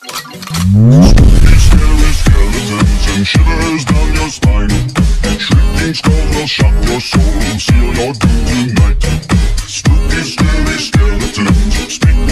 Spooky, scary skeletons and shivers down your spine. Shrieking skulls will shock your soul, seal your doom tonight. Spooky, scary skeletons speak